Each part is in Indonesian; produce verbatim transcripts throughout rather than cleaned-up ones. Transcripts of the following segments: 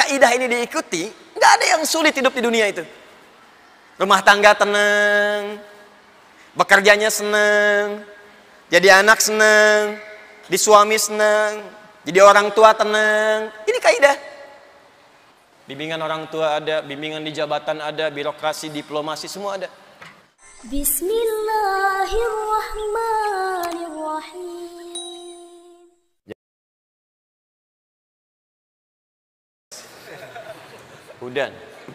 kaidah ini diikuti, nggak ada yang sulit hidup di dunia itu. Rumah tangga tenang, bekerjanya senang, jadi anak senang, di suami senang, jadi orang tua tenang. Ini kaidah. Bimbingan orang tua ada, bimbingan di jabatan ada, birokrasi, diplomasi semua ada. Bismillahirrahmanirrahim. Hudan.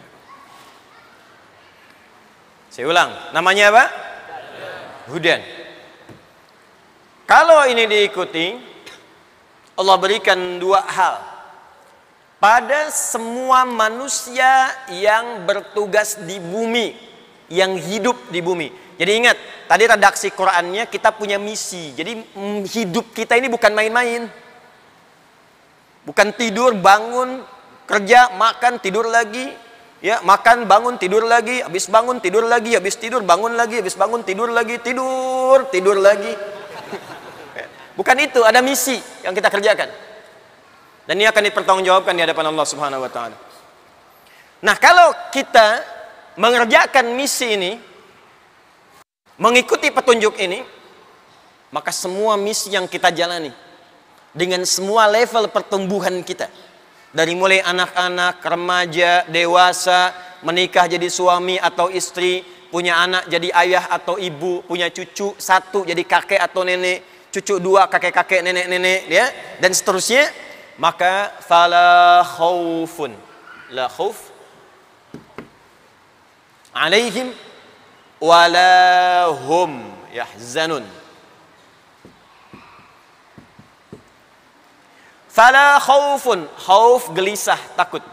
Saya ulang, namanya apa? Hudan. Kalau ini diikuti, Allah berikan dua hal pada semua manusia yang bertugas di bumi, yang hidup di bumi. Jadi ingat, tadi redaksi Qur'annya kita punya misi. Jadi hidup kita ini bukan main-main. Bukan tidur, bangun, kerja, makan, tidur lagi. Ya, makan, bangun, tidur lagi, habis bangun, tidur lagi, habis tidur, bangun lagi, habis bangun, tidur lagi, tidur, tidur lagi. Bukan itu, ada misi yang kita kerjakan. Dan ini akan dipertanggungjawabkan di hadapan Allah Subhanahu wa taala. Nah, kalau kita mengerjakan misi ini, mengikuti petunjuk ini, maka semua misi yang kita jalani dengan semua level pertumbuhan kita, dari mulai anak-anak, remaja, dewasa, menikah jadi suami atau istri, punya anak jadi ayah atau ibu, punya cucu satu jadi kakek atau nenek, cucu dua kakek-kakek, nenek-nenek, ya, dan seterusnya, maka fala khaufun, la khauf alaihim wala hum yahzanun. Fala khaufun, khauf gelisah, takut.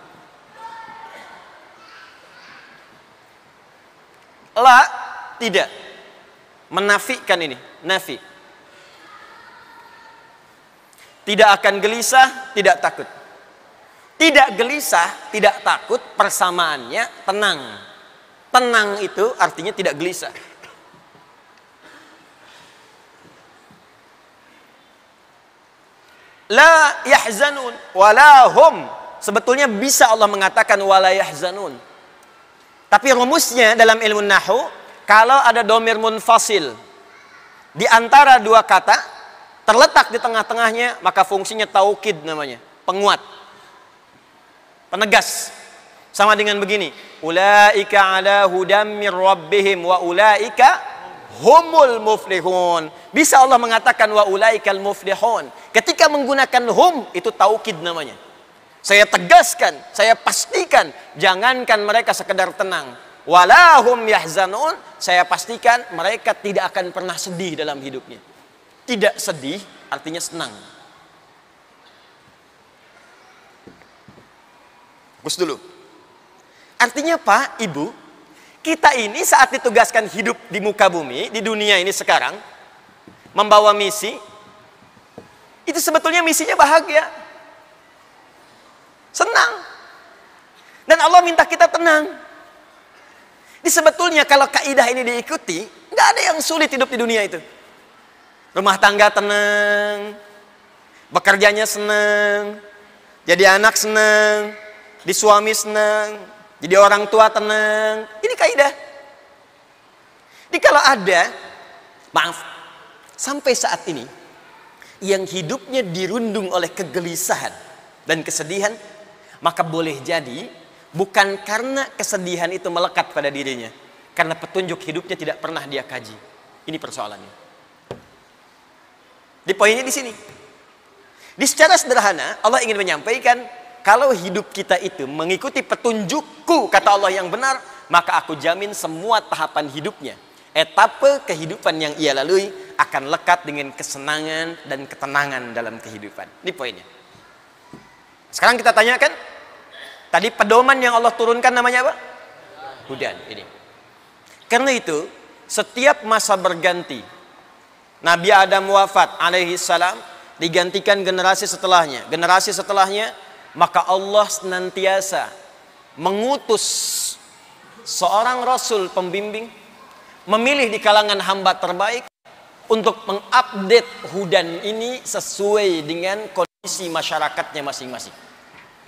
La, tidak. Menafikan ini, nafi. Tidak akan gelisah, tidak takut. Tidak gelisah, tidak takut, persamaannya tenang. Tenang itu artinya tidak gelisah. La yahzanun wala hum. Sebetulnya bisa Allah mengatakan wala yahzanun. Tapi rumusnya dalam ilmu nahwu, kalau ada dhamir munfasil di antara dua kata terletak di tengah-tengahnya, maka fungsinya taukid namanya, penguat, penegas. Sama dengan begini, ulaika ala hudam mir rabbihim wa ulaika humul muflihun. Bisa Allah mengatakan wa ulaikal muflihun. Ketika menggunakan hum, itu taukid namanya. Saya tegaskan, saya pastikan, jangankan mereka sekedar tenang, walahum yahzanun, saya pastikan mereka tidak akan pernah sedih dalam hidupnya. Tidak sedih artinya senang. Fokus dulu. Artinya Pak, Ibu, kita ini saat ditugaskan hidup di muka bumi, di dunia ini sekarang, membawa misi, itu sebetulnya misinya bahagia, senang. Dan Allah minta kita tenang. Ini sebetulnya kalau kaidah ini diikuti, nggak ada yang sulit hidup di dunia itu. Rumah tangga tenang, bekerjanya senang, jadi anak senang, di suami senang, jadi orang tua tenang. Ini kaidah. Jadi kalau ada, maaf, sampai saat ini yang hidupnya dirundung oleh kegelisahan dan kesedihan, maka boleh jadi bukan karena kesedihan itu melekat pada dirinya, karena petunjuk hidupnya tidak pernah dia kaji. Ini persoalannya. Di poinnya di sini. Di secara sederhana Allah ingin menyampaikan, kalau hidup kita itu mengikuti petunjukku, kata Allah yang benar, maka aku jamin semua tahapan hidupnya, etape kehidupan yang ia lalui akan lekat dengan kesenangan dan ketenangan dalam kehidupan. Ini poinnya. Sekarang kita tanyakan, tadi pedoman yang Allah turunkan namanya apa? Hudan. Ini. Karena itu, setiap masa berganti, Nabi Adam wafat alaihi salam, digantikan generasi setelahnya. Generasi setelahnya, maka Allah senantiasa mengutus seorang Rasul pembimbing, memilih di kalangan hamba terbaik untuk mengupdate hudan ini sesuai dengan kondisi masyarakatnya masing-masing.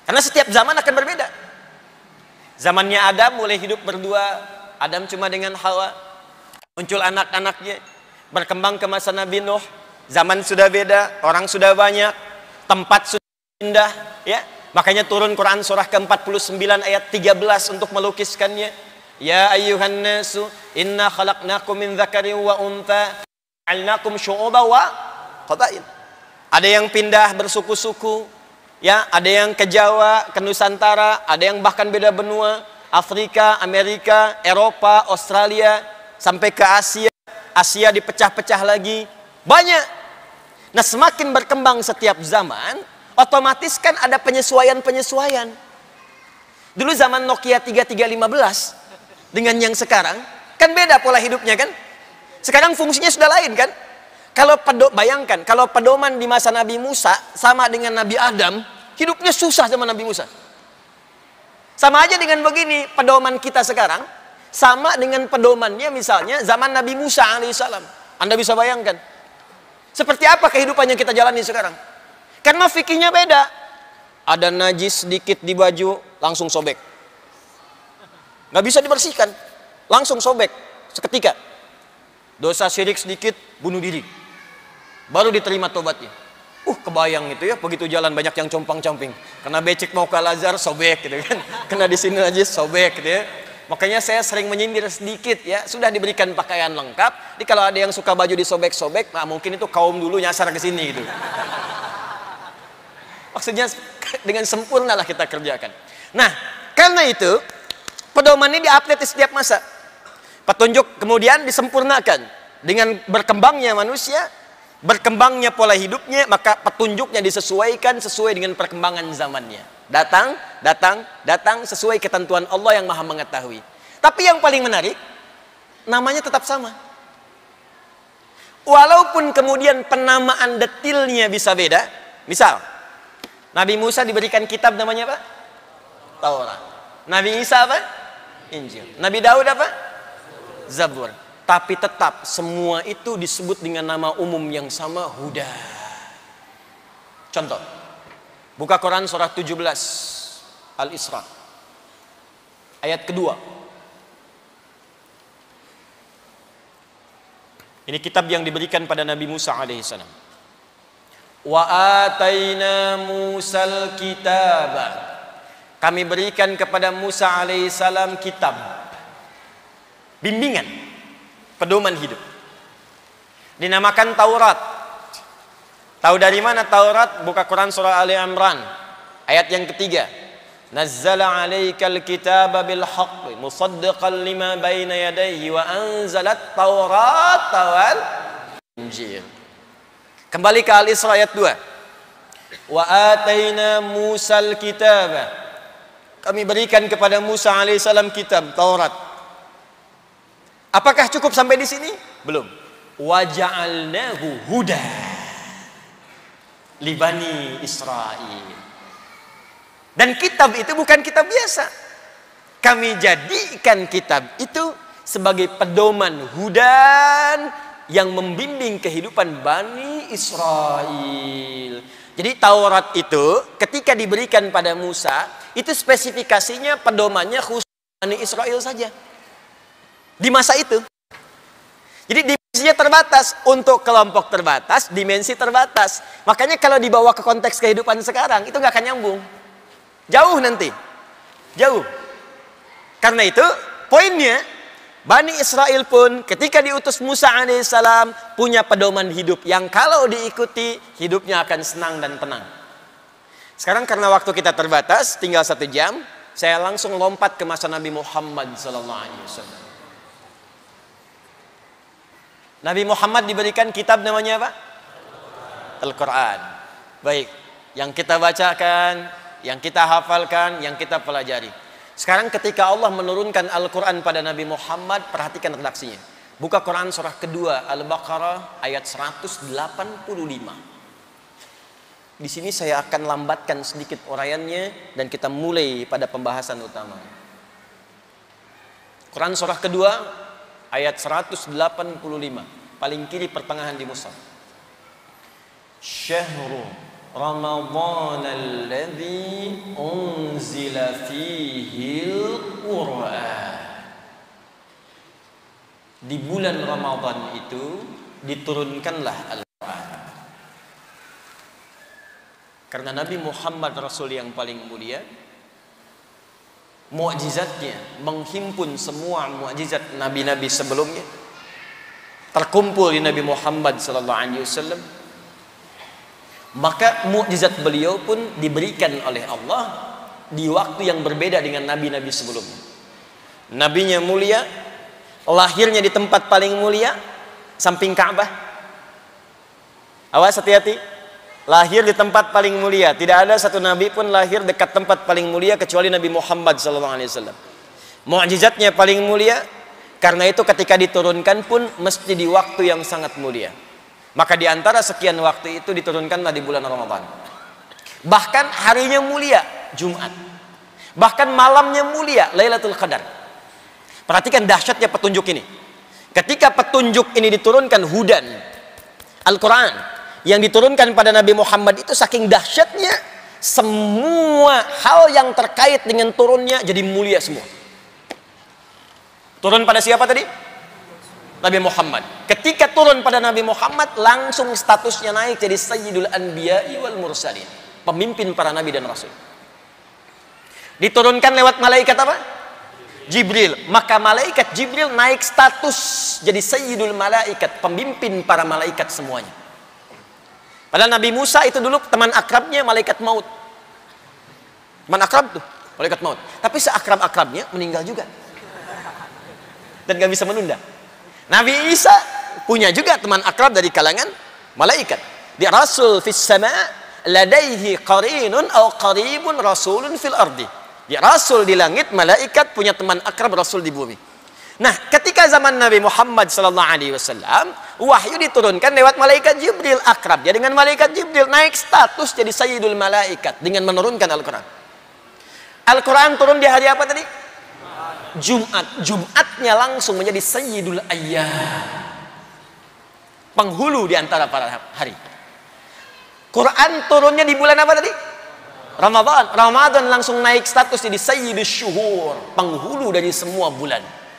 Karena setiap zaman akan berbeda. Zamannya Adam mulai hidup berdua, Adam cuma dengan Hawa. Muncul anak-anaknya, berkembang ke masa Nabi Nuh. Zaman sudah beda, orang sudah banyak, tempat sudah pindah, ya. Makanya turun Quran surah ke empat puluh sembilan ayat tiga belas untuk melukiskannya. Ya ayyuhan nasu inna khalaqnakum min dzakarin wa untha ja'alnakum syu'uban wa qabail. Ada yang pindah bersuku-suku, ya, ada yang ke Jawa, ke Nusantara, ada yang bahkan beda benua, Afrika, Amerika, Eropa, Australia, sampai ke Asia. Asia dipecah-pecah lagi. Banyak. Nah, semakin berkembang setiap zaman, otomatis kan ada penyesuaian-penyesuaian. Dulu zaman Nokia tiga tiga lima belas dengan yang sekarang kan beda pola hidupnya kan. Sekarang fungsinya sudah lain kan. Kalau pedo, bayangkan kalau pedoman di masa Nabi Musa sama dengan Nabi Adam, hidupnya susah sama Nabi Musa. Sama aja dengan begini, pedoman kita sekarang sama dengan pedomannya misalnya zaman Nabi Musa alaihissalam. Anda bisa bayangkan seperti apa kehidupannya kita jalani sekarang. Karena fikihnya beda. Ada najis sedikit di baju, langsung sobek. Nggak bisa dibersihkan, langsung sobek seketika. Dosa syirik sedikit, bunuh diri. Baru diterima tobatnya. Uh, kebayang itu ya, begitu jalan banyak yang compang-camping. Kena becek mau ke Al-Azhar, sobek gitu kan. Kena di sini najis, sobek gitu ya. Makanya saya sering menyindir sedikit ya, sudah diberikan pakaian lengkap. Jadi kalau ada yang suka baju disobek-sobek, nah mungkin itu kaum dulu nyasar ke sini gitu. Maksudnya dengan sempurna lah kita kerjakan. Nah, karena itu pedoman ini diupdate di setiap masa. Petunjuk kemudian disempurnakan dengan berkembangnya manusia, berkembangnya pola hidupnya, maka petunjuknya disesuaikan sesuai dengan perkembangan zamannya. Datang, datang, datang sesuai ketentuan Allah yang Maha mengetahui. Tapi yang paling menarik, namanya tetap sama. Walaupun kemudian penamaan detilnya bisa beda. Misal Nabi Musa diberikan kitab namanya apa? Taurat. Nabi Isa apa? Injil. Nabi Daud apa? Zabur. Tapi tetap semua itu disebut dengan nama umum yang sama, Huda. Contoh, buka Quran surah tujuh belas Al-Isra ayat kedua. Ini kitab yang diberikan pada Nabi Musa alaihissalam. Wa ataina Musal kitaba. Kami berikan kepada Musa alaihissalam kitab, bimbingan, pedoman hidup. Dinamakan Taurat. Tahu dari mana Taurat? Buka Quran surah Ali Imran ayat yang ketiga. Nazzala 'alaikal kitaba bil haqqi musaddiqan lima baina yadayhi wa anzalat Taurata wal Injil. Kembali ke Al-Isra ayat dua. Wa ataina Musal kitaba. Kami berikan kepada Musa alaihissalam kitab Taurat. Apakah cukup sampai di sini? Belum. Wa ja'alnahu huda li bani Israil. Dan kitab itu bukan kitab biasa. Kami jadikan kitab itu sebagai pedoman hudan yang membimbing kehidupan Bani Israel. Jadi Taurat itu ketika diberikan pada Musa, itu spesifikasinya pedomannya khusus Bani Israel saja. Di masa itu. Jadi dimensinya terbatas. Untuk kelompok terbatas, dimensi terbatas. Makanya kalau dibawa ke konteks kehidupan sekarang, itu nggak akan nyambung. Jauh nanti. Jauh. Karena itu, poinnya, Bani Israel pun ketika diutus Musa alaihissalam punya pedoman hidup yang kalau diikuti hidupnya akan senang dan tenang. Sekarang karena waktu kita terbatas, tinggal satu jam, saya langsung lompat ke masa Nabi Muhammad sallallahu alaihi wasallam. Nabi Muhammad diberikan kitab namanya apa? Al-Quran. Baik, yang kita bacakan, yang kita hafalkan, yang kita pelajari. Sekarang ketika Allah menurunkan Al-Quran pada Nabi Muhammad, perhatikan redaksinya. Buka Quran surah kedua Al-Baqarah ayat seratus delapan puluh lima. Di sini saya akan lambatkan sedikit uraiannya dan kita mulai pada pembahasan utama. Quran surah kedua ayat seratus delapan puluh lima, paling kiri pertengahan di mushaf. Syahru Ramadhan alladzi unzila fihil Qur'an. Di bulan Ramadan itu diturunkanlah Al-Quran. Karena Nabi Muhammad Rasul yang paling mulia, mukjizatnya menghimpun semua mukjizat nabi-nabi sebelumnya, terkumpul di Nabi Muhammad sallallahu alaihi wasallam. Maka mukjizat beliau pun diberikan oleh Allah di waktu yang berbeda dengan nabi-nabi sebelumnya. Nabinya mulia, lahirnya di tempat paling mulia, samping Ka'bah. Awas, hati-hati. Lahir di tempat paling mulia. Tidak ada satu nabi pun lahir dekat tempat paling mulia kecuali Nabi Muhammad sallallahu alaihi wasallam. Mukjizatnya paling mulia, karena itu ketika diturunkan pun mesti di waktu yang sangat mulia. Maka di antara sekian waktu itu diturunkanlah di bulan Ramadan. Bahkan harinya mulia, Jumat. Bahkan malamnya mulia, Lailatul Qadar. Perhatikan dahsyatnya petunjuk ini. Ketika petunjuk ini diturunkan, hudan, Al-Quran yang diturunkan pada Nabi Muhammad itu saking dahsyatnya, semua hal yang terkait dengan turunnya jadi mulia semua. Turun pada siapa tadi? Nabi Muhammad. Ketika turun pada Nabi Muhammad, langsung statusnya naik jadi Sayyidul Anbiya'i wal Mursalin, pemimpin para nabi dan rasul. Diturunkan lewat malaikat apa? Jibril. Maka malaikat Jibril naik status jadi Sayyidul Malaikat, pemimpin para malaikat semuanya. Padahal Nabi Musa itu dulu teman akrabnya malaikat maut. Teman akrab tuh, malaikat maut. Tapi seakrab-akrabnya meninggal juga. Dan gak bisa menunda. Nabi Isa punya juga teman akrab dari kalangan malaikat. Dia rasul fis sama, ladaihi qarinun aw qaribun rasulun fil ardi. Dia rasul di langit, malaikat punya teman akrab rasul di bumi. Nah, ketika zaman Nabi Muhammad sallallahu alaihi wasallam, wahyu diturunkan lewat malaikat Jibril, akrab dia dengan malaikat Jibril, naik status jadi Sayyidul Malaikat dengan menurunkan Al-Quran. Al-Quran turun di hari apa tadi? Jumat. Jumatnya langsung menjadi Sayyidul Ayyam, penghulu di antara para hari. Quran turunnya di bulan apa tadi? Ramadan. Ramadan langsung naik status jadi Sayyidus Syuhur, penghulu dari semua bulan.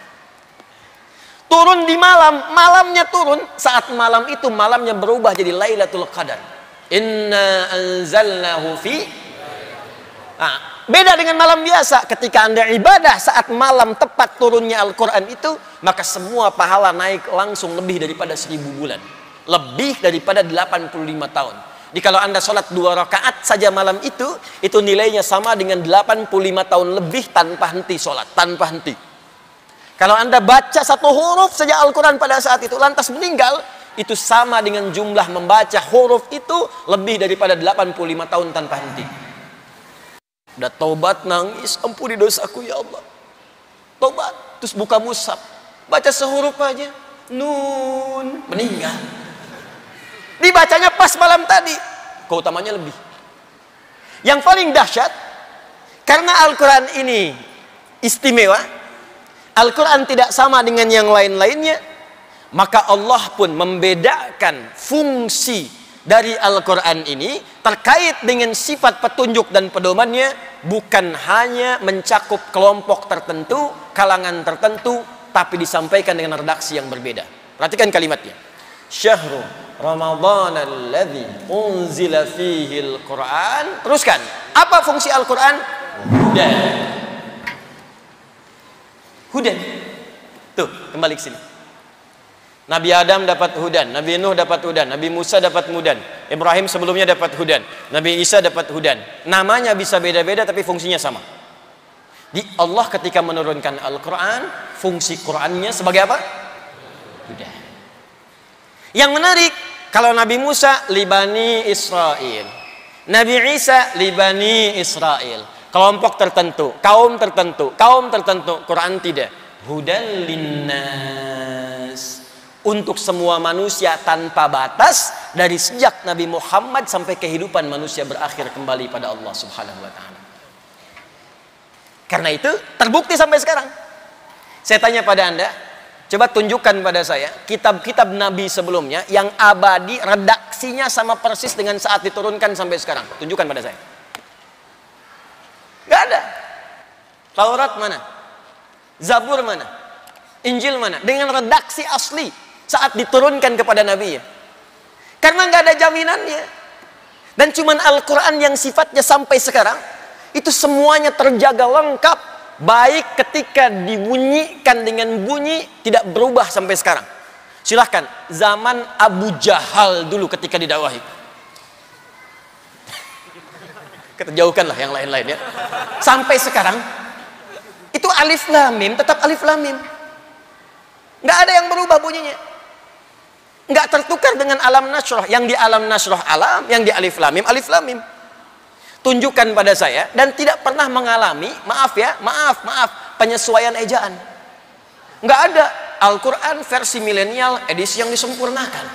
Turun di malam, malamnya turun, saat malam itu malamnya berubah jadi Lailatul Qadar. Inna anzalnahu fi. Nah, beda dengan malam biasa. Ketika Anda ibadah saat malam tepat turunnya Al-Quran itu, maka semua pahala naik langsung lebih daripada seribu bulan, lebih daripada delapan puluh lima tahun. Jadi kalau Anda sholat dua rakaat saja malam itu, itu nilainya sama dengan delapan puluh lima tahun lebih tanpa henti sholat, tanpa henti. Kalau Anda baca satu huruf saja Al-Quran pada saat itu lantas meninggal, itu sama dengan jumlah membaca huruf itu lebih daripada delapan puluh lima tahun tanpa henti. Udah taubat, nangis, ampuni dosaku ya Allah, taubat, terus buka mushaf, baca sehuruf aja, nun, meninggal. Dibacanya pas malam tadi, keutamanya lebih. Yang paling dahsyat, karena Al-Quran ini istimewa, Al-Quran tidak sama dengan yang lain-lainnya, maka Allah pun membedakan fungsi dari Al-Quran ini terkait dengan sifat petunjuk dan pedomannya, bukan hanya mencakup kelompok tertentu, kalangan tertentu, tapi disampaikan dengan redaksi yang berbeda. Perhatikan kalimatnya. Syahrul Ramadhan alladzi unzila fihi al-Quran. Teruskan. Apa fungsi Al-Quran? Hudan. Hudan. Tuh, kembali ke sini. Nabi Adam dapat hudan, Nabi Nuh dapat hudan, Nabi Musa dapat hudan, Ibrahim sebelumnya dapat hudan, Nabi Isa dapat hudan. Namanya bisa beda-beda tapi fungsinya sama. Di Allah ketika menurunkan Al-Quran, fungsi Qurannya sebagai apa? Hudan. Yang menarik, kalau Nabi Musa libani Israel, Nabi Isa libani Israel, kelompok tertentu, kaum tertentu, kaum tertentu. Quran tidak. Hudan linnas, untuk semua manusia tanpa batas, dari sejak Nabi Muhammad sampai kehidupan manusia berakhir kembali pada Allah Subhanahu wa taala. Karena itu terbukti sampai sekarang. Saya tanya pada Anda, coba tunjukkan pada saya kitab-kitab Nabi sebelumnya yang abadi redaksi redaksinya sama persis dengan saat diturunkan sampai sekarang. Tunjukkan pada saya. Gak ada. Taurat mana? Zabur mana? Injil mana? Dengan redaksi asli saat diturunkan kepada Nabi ya. Karena nggak ada jaminannya. Dan cuman Al-Quran yang sifatnya sampai sekarang itu semuanya terjaga lengkap, baik ketika dibunyikan dengan bunyi tidak berubah sampai sekarang. Silahkan zaman Abu Jahal dulu ketika didakwahi. Keterjauhkanlah yang lain-lain ya. Sampai sekarang itu alif lam mim tetap alif lam mim. Nggak ada yang berubah bunyinya. Nggak tertukar dengan alam nasrah. Yang di alam nasrah alam, yang di alif lam mim alif lam mim. Tunjukkan pada saya dan tidak pernah mengalami, maaf ya, maaf, maaf, penyesuaian ejaan. Nggak ada. Al-Quran versi milenial edisi yang disempurnakan.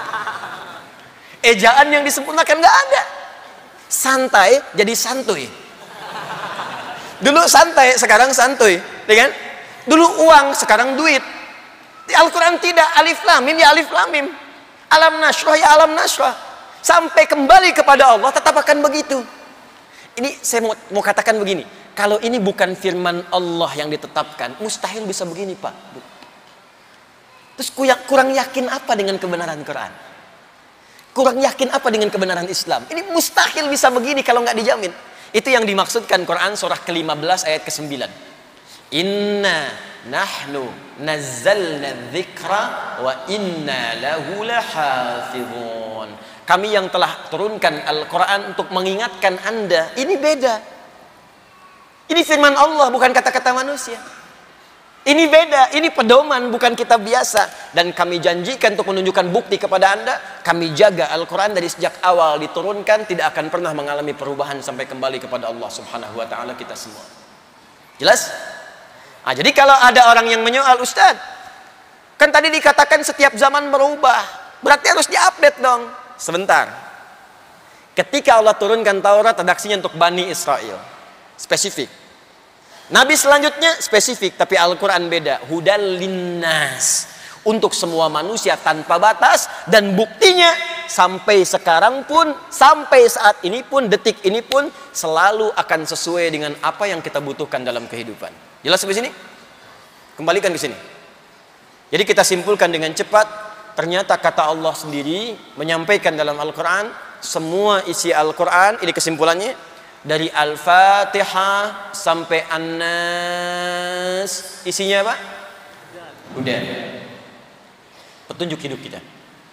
Ejaan yang disempurnakan nggak ada. Santai jadi santuy. Dulu santai, sekarang santuy, ya kan? Dulu uang, sekarang duit. Di Al-Quran tidak, alif lam mim ya alif lam mim. Alam nasrah ya alam nasrah. Sampai kembali kepada Allah tetap akan begitu. Ini saya mau, mau katakan begini, kalau ini bukan firman Allah yang ditetapkan, mustahil bisa begini Pak. Terus kurang yakin apa dengan kebenaran Quran? Kurang yakin apa dengan kebenaran Islam? Ini mustahil bisa begini kalau nggak dijamin. Itu yang dimaksudkan Quran surah ke lima belas ayat ke sembilan. Inna nahnu nazzalna dzikra wa inna lahu lahafizun. Kami yang telah turunkan Al-Quran untuk mengingatkan Anda. Ini beda. Ini firman Allah, bukan kata-kata manusia. Ini beda, ini pedoman, bukan kitab biasa. Dan kami janjikan untuk menunjukkan bukti kepada Anda, kami jaga Al-Quran dari sejak awal diturunkan, tidak akan pernah mengalami perubahan sampai kembali kepada Allah subhanahu wa ta'ala kita semua. Jelas? Nah, jadi kalau ada orang yang menyoal, Ustaz, kan tadi dikatakan setiap zaman berubah, berarti harus diupdate dong. Sebentar. Ketika Allah turunkan Taurat, redaksinya untuk Bani Israel. Spesifik. Nabi selanjutnya spesifik, tapi Al-Quran beda. Hudal linnas, untuk semua manusia tanpa batas. Dan buktinya sampai sekarang pun, sampai saat ini pun, detik ini pun selalu akan sesuai dengan apa yang kita butuhkan dalam kehidupan. Jelas sampai sini? Kembalikan ke sini. Jadi kita simpulkan dengan cepat, ternyata kata Allah sendiri menyampaikan dalam Al-Quran, semua isi Al-Quran, ini kesimpulannya, dari Al-Fatihah sampai An-Nas, isinya apa? Udah. Petunjuk hidup kita.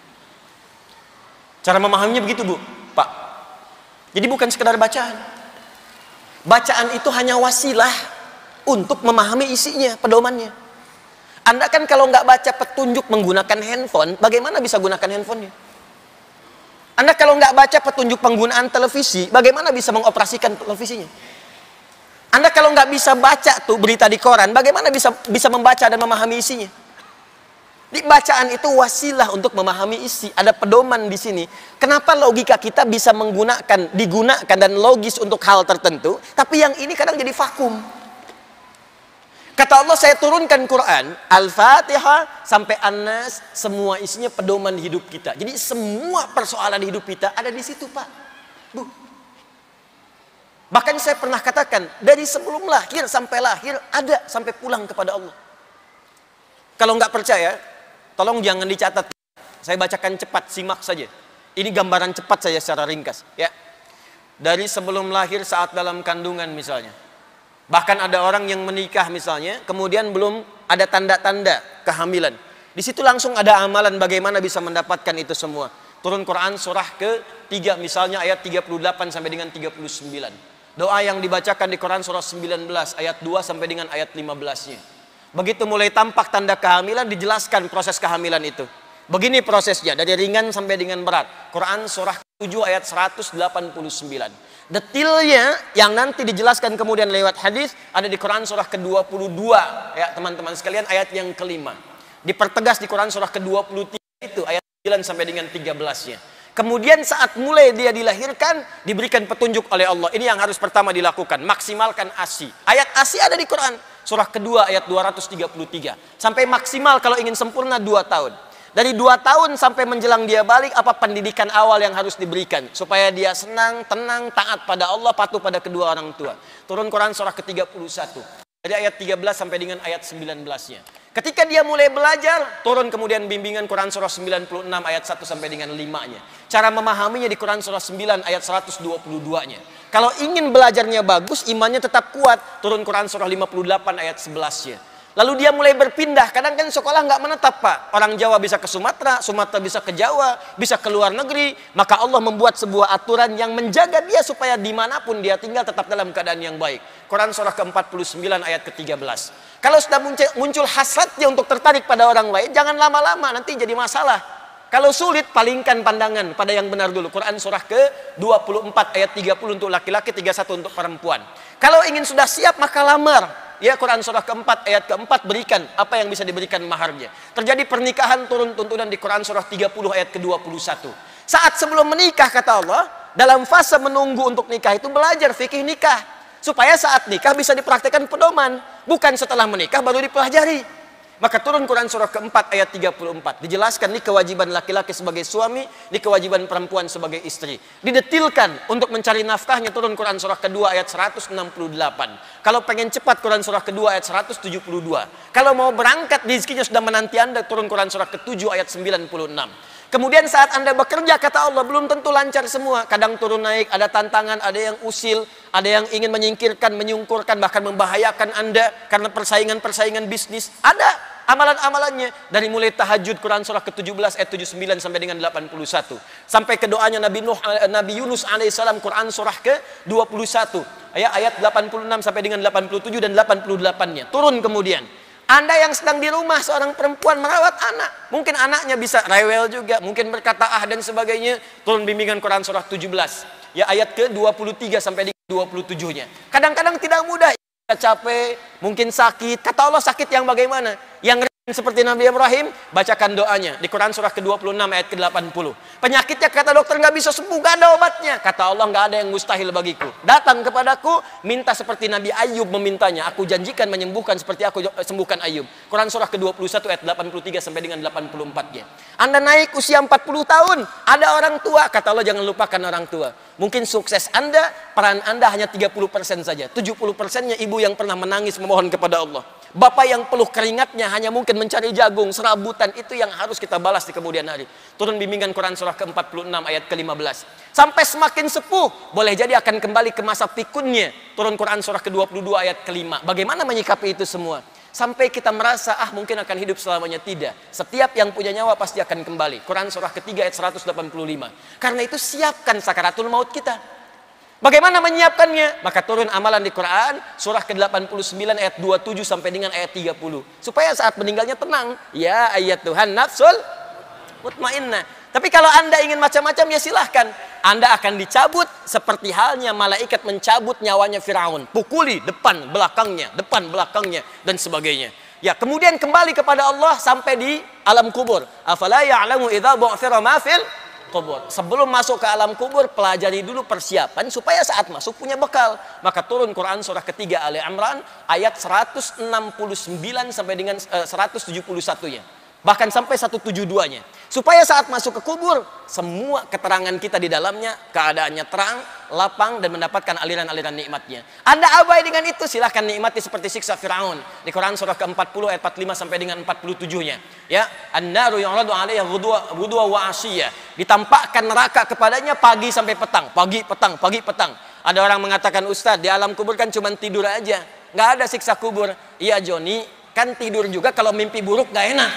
Cara memahaminya begitu Bu, Pak. Jadi bukan sekedar bacaan. Bacaan itu hanya wasilah untuk memahami isinya, pedomannya. Anda kan kalau nggak baca petunjuk menggunakan handphone, bagaimana bisa gunakan handphonenya? Anda kalau nggak baca petunjuk penggunaan televisi, bagaimana bisa mengoperasikan televisinya? Anda kalau nggak bisa baca tuh berita di koran, bagaimana bisa bisa membaca dan memahami isinya? Di bacaan itu wasilah untuk memahami isi. Ada pedoman di sini. Kenapa logika kita bisa menggunakan, digunakan dan logis untuk hal tertentu, tapi yang ini kadang jadi vakum. Kata Allah, saya turunkan Quran, Al-Fatihah sampai An-Nas, semua isinya pedoman hidup kita. Jadi semua persoalan hidup kita ada di situ, Pak. Bu. Bahkan saya pernah katakan, dari sebelum lahir sampai lahir, ada sampai pulang kepada Allah. Kalau nggak percaya, tolong jangan dicatat. Saya bacakan cepat, simak saja. Ini gambaran cepat saja secara ringkas. Ya. Dari sebelum lahir saat dalam kandungan misalnya. Bahkan ada orang yang menikah misalnya, kemudian belum ada tanda-tanda kehamilan. Di situ langsung ada amalan bagaimana bisa mendapatkan itu semua. Turun Quran surah ke tiga misalnya ayat tiga puluh delapan sampai dengan tiga puluh sembilan. Doa yang dibacakan di Quran surah sembilan belas ayat dua sampai dengan ayat lima belas-nya. Begitu mulai tampak tanda kehamilan, dijelaskan proses kehamilan itu. Begini prosesnya, dari ringan sampai dengan berat. Quran surah tujuh ayat seratus delapan puluh sembilan. Detailnya yang nanti dijelaskan kemudian lewat hadis ada di Quran surah ke dua puluh dua ya teman-teman sekalian, ayat yang kelima. Dipertegas di Quran surah ke dua puluh tiga itu ayat sembilan sampai dengan tiga belas-nya. Kemudian saat mulai dia dilahirkan diberikan petunjuk oleh Allah. Ini yang harus pertama dilakukan, maksimalkan A S I. Ayat A S I ada di Quran surah kedua ayat dua ratus tiga puluh tiga. Sampai maksimal kalau ingin sempurna dua tahun. Dari dua tahun sampai menjelang dia balik, apa pendidikan awal yang harus diberikan? Supaya dia senang, tenang, taat pada Allah, patuh pada kedua orang tua. Turun Quran surah ke tiga puluh satu. Dari ayat tiga belas sampai dengan ayat sembilan belas-nya. Ketika dia mulai belajar, turun kemudian bimbingan Quran surah sembilan puluh enam ayat satu sampai dengan lima-nya. Cara memahaminya di Quran surah sembilan ayat seratus dua puluh dua-nya. Kalau ingin belajarnya bagus, imannya tetap kuat, turun Quran surah lima puluh delapan ayat sebelas-nya. Lalu dia mulai berpindah. Kadang kan sekolah nggak menetap, Pak. Orang Jawa bisa ke Sumatera, Sumatera bisa ke Jawa, bisa ke luar negeri. Maka Allah membuat sebuah aturan yang menjaga dia supaya dimanapun dia tinggal tetap dalam keadaan yang baik. Quran surah ke empat puluh sembilan ayat ke tiga belas. Kalau sudah muncul, muncul hasratnya untuk tertarik pada orang lain, jangan lama-lama, nanti jadi masalah. Kalau sulit, palingkan pandangan pada yang benar dulu. Quran surah ke dua puluh empat ayat tiga puluh untuk laki-laki, tiga puluh satu untuk perempuan. Kalau ingin sudah siap, maka lamar. Ya, Quran surah keempat ayat keempat, berikan apa yang bisa diberikan maharnya. Terjadi pernikahan, turun tuntunan di Quran surah tiga puluh ayat ke dua puluh satu. Saat sebelum menikah, kata Allah, dalam fase menunggu untuk nikah itu belajar fikih nikah. Supaya saat nikah bisa dipraktikkan pedoman. Bukan setelah menikah baru dipelajari. Maka turun Quran surah keempat ayat tiga puluh empat. Dijelaskan ini kewajiban laki-laki sebagai suami, ini kewajiban perempuan sebagai istri. Didetilkan untuk mencari nafkahnya, turun Quran surah kedua ayat seratus enam puluh delapan. Kalau pengen cepat, Quran surah kedua ayat seratus tujuh puluh dua. Kalau mau berangkat, rezekinya sudah menanti Anda, turun Quran surah ketujuh ayat sembilan puluh enam. Kemudian saat Anda bekerja, kata Allah, belum tentu lancar semua. Kadang turun naik, ada tantangan, ada yang usil, ada yang ingin menyingkirkan, menyungkurkan, bahkan membahayakan Anda karena persaingan-persaingan bisnis. Ada amalan-amalannya. Dari mulai tahajud, Quran surah ke tujuh belas ayat tujuh puluh sembilan sampai dengan delapan puluh satu. Sampai ke doanya Nabi Nuh, Nabi Yunus alaihissalam, Quran surah ke dua puluh satu. Ayat, ayat delapan puluh enam sampai dengan delapan puluh tujuh dan delapan puluh delapan-nya. Turun kemudian. Anda yang sedang di rumah, seorang perempuan merawat anak, mungkin anaknya bisa rewel juga, mungkin berkata ah dan sebagainya, turun bimbingan Quran surah tujuh belas, ya ayat ke dua puluh tiga sampai dengan dua puluh tujuh-nya. Kadang-kadang tidak mudah, capek, mungkin sakit. Kata Allah, sakit yang bagaimana? Yang seperti Nabi Ibrahim, bacakan doanya di Quran surah ke dua puluh enam ayat ke delapan puluh. Penyakitnya kata dokter nggak bisa sembuh, nggak ada obatnya. Kata Allah, nggak ada yang mustahil bagiku. Datang kepadaku, minta seperti Nabi Ayub memintanya. Aku janjikan menyembuhkan seperti aku sembuhkan Ayub. Quran surah ke dua puluh satu ayat delapan puluh tiga sampai dengan delapan puluh empat-nya. Anda naik usia empat puluh tahun, ada orang tua. Kata Allah, jangan lupakan orang tua. Mungkin sukses Anda, peran Anda hanya tiga puluh persen saja. tujuh puluh persen-nya ibu yang pernah menangis memohon kepada Allah. Bapak yang peluh keringatnya hanya mungkin mencari jagung, serabutan, itu yang harus kita balas di kemudian hari. Turun bimbingan Quran surah ke empat puluh enam ayat ke lima belas. Sampai semakin sepuh, boleh jadi akan kembali ke masa pikunnya. Turun Quran surah ke dua puluh dua ayat ke lima. Bagaimana menyikapi itu semua? Sampai kita merasa, ah mungkin akan hidup selamanya. Tidak. Setiap yang punya nyawa pasti akan kembali. Quran surah ketiga ayat seratus delapan puluh lima. Karena itu siapkan sakaratul maut kita. Bagaimana menyiapkannya? Maka turun amalan di Quran surah ke delapan puluh sembilan ayat dua puluh tujuh sampai dengan ayat tiga puluh. Supaya saat meninggalnya tenang. Ya ayat Tuhan nafsul mutmainnah. Tapi kalau Anda ingin macam-macam, ya silahkan. Anda akan dicabut seperti halnya malaikat mencabut nyawanya Firaun. Pukuli depan belakangnya, depan belakangnya dan sebagainya. Ya, kemudian kembali kepada Allah sampai di alam kubur. Afala ya'lamu idza bu'thira ma fil kubur. Sebelum masuk ke alam kubur, pelajari dulu persiapan supaya saat masuk punya bekal. Maka turun Quran surah ketiga Ali Imran ayat seratus enam puluh sembilan sampai dengan uh, seratus tujuh puluh satu-nya. Bahkan sampai seratus tujuh puluh dua-nya. Supaya saat masuk ke kubur, semua keterangan kita di dalamnya, keadaannya terang, lapang, dan mendapatkan aliran-aliran nikmatnya. Anda abai dengan itu, silahkan nikmati seperti siksa Firaun. Di Quran surah ke empat puluh ayat empat puluh lima sampai dengan empat puluh tujuh-nya. Ya, an-naru yu'radu 'alaiha ghudwa wa 'ashiyya. Ditampakkan neraka kepadanya pagi sampai petang, pagi petang, pagi petang. Ada orang mengatakan, Ustaz, di alam kubur kan cuma tidur aja, nggak ada siksa kubur. Iya Joni, kan tidur juga kalau mimpi buruk nggak enak.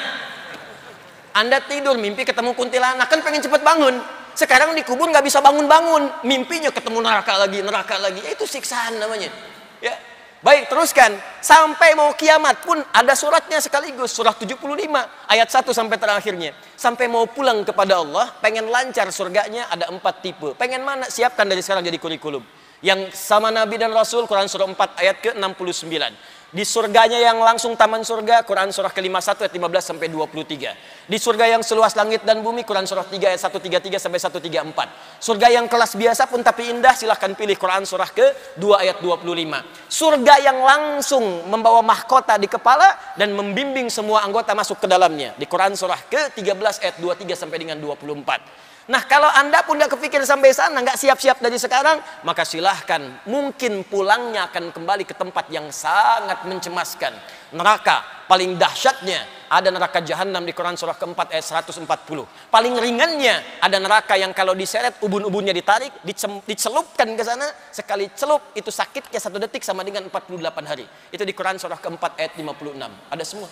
Anda tidur mimpi ketemu kuntilanak, kan pengen cepat bangun. Sekarang di kubur nggak bisa bangun-bangun, mimpinya ketemu neraka lagi, neraka lagi. Ya, itu siksaan namanya. Ya, baik, teruskan. Sampai mau kiamat pun ada suratnya sekaligus, surah tujuh puluh lima ayat satu sampai terakhirnya. Sampai mau pulang kepada Allah, pengen lancar surganya, ada empat tipe. Pengen mana? Siapkan dari sekarang jadi kurikulum. Yang sama Nabi dan Rasul, Quran surah empat ayat ke enam puluh sembilan. Di surganya yang langsung taman surga, Quran surah ke lima puluh satu ayat lima belas sampai dua puluh tiga. Di surga yang seluas langit dan bumi, Quran surah tiga ayat seratus tiga puluh tiga sampai seratus tiga puluh empat. Surga yang kelas biasa pun tapi indah, silahkan pilih Quran surah ke dua ayat dua puluh lima. Surga yang langsung membawa mahkota di kepala dan membimbing semua anggota masuk ke dalamnya, di Quran surah ke tiga belas ayat dua puluh tiga sampai dengan dua puluh empat. Nah, kalau Anda pun nggak kepikir sampai sana, nggak siap-siap dari sekarang, maka silahkan, mungkin pulangnya akan kembali ke tempat yang sangat mencemaskan. Neraka paling dahsyatnya ada neraka jahanam di Quran surah keempat ayat seratus empat puluh. Paling ringannya ada neraka yang kalau diseret ubun-ubunnya ditarik, dicelupkan ke sana, sekali celup itu sakitnya satu detik sama dengan empat puluh delapan hari. Itu di Quran surah keempat ayat lima puluh enam. Ada semua.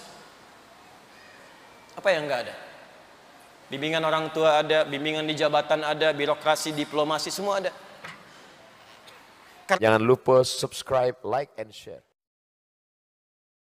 Apa yang nggak ada? Bimbingan orang tua ada, bimbingan di jabatan ada, birokrasi, diplomasi, semua ada. Jangan lupa subscribe, like, and share.